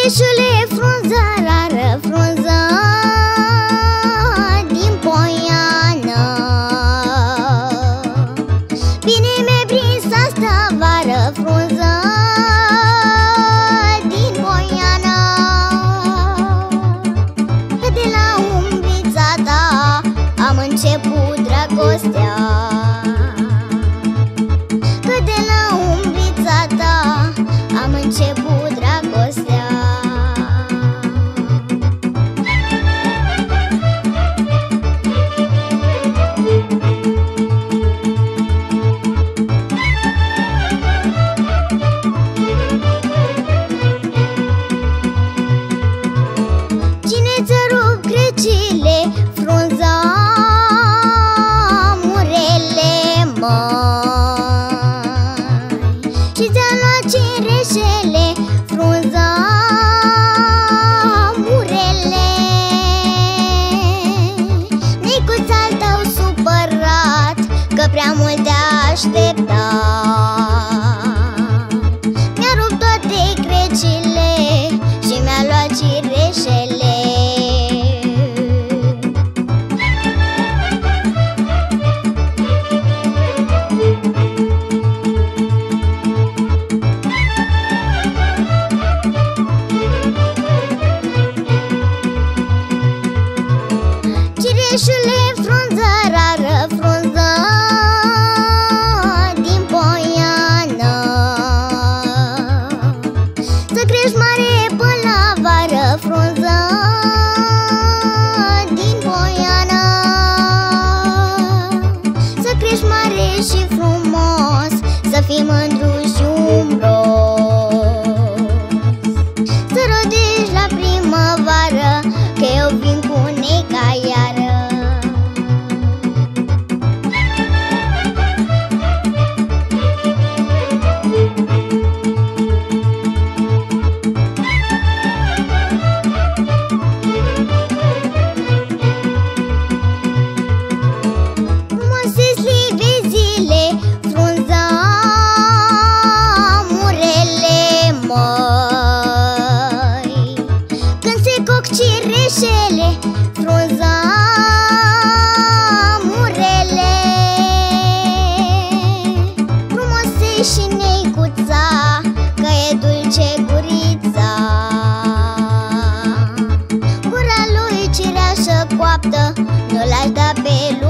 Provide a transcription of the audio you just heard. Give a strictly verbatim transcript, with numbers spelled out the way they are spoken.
Cireșule, frunză rară, frunză din Poiană, bine mi-ai prins asta vară, frunză din Poiană. Că de la umbrița ta am început dragostea, că de la umbrița ta am început dragostea. Cine ți-a rupt crecile, frunza murele, măi, și ți-a luat cireșele, frunza murele? Nicuț al tău supărat, că prea mult te-a așteptat. Mi-a rupt toate crecile și mi-a luat cireșele. Cireșule, frunză rară, frunză din Poiană, să crești mare până la vară, frunză din Poiană. Să crești mare și frumos, să fii mândru și umbros, să rodești la primăvară, că eu vin cu neca iară. Frumoase-s livezile, frunza murele, măi, când se coc cireșele, frunza murele. Frumos-e și neicuța, că e dulce gurița, gura lui cireașă coaptă, nu l-aș da pe